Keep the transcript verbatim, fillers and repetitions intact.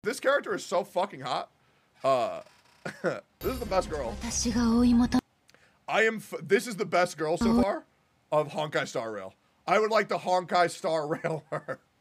This character is so fucking hot. Uh, this is the best girl. I am. F this is the best girl so far of Honkai Star Rail. I would like the Honkai Star Rail her.